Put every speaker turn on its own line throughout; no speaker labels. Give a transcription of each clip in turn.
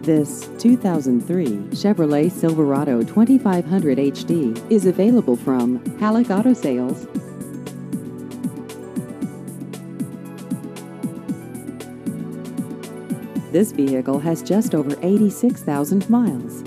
This 2003 Chevrolet Silverado 2500 HD is available from Halleck Auto Sales. This vehicle has just over 86,000 miles.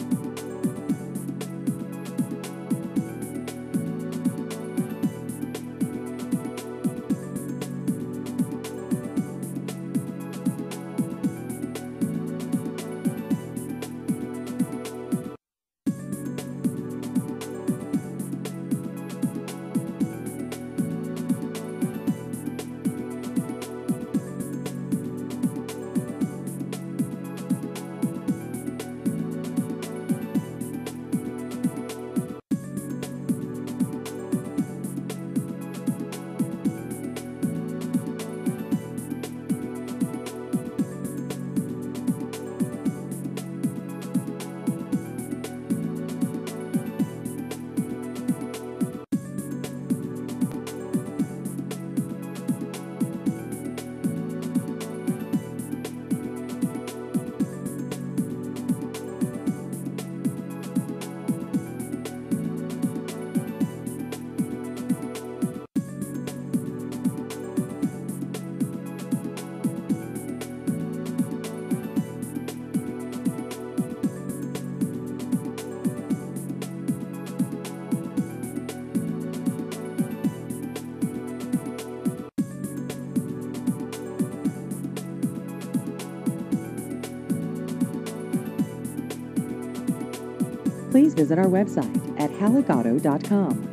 Please visit our website at halleckauto.com.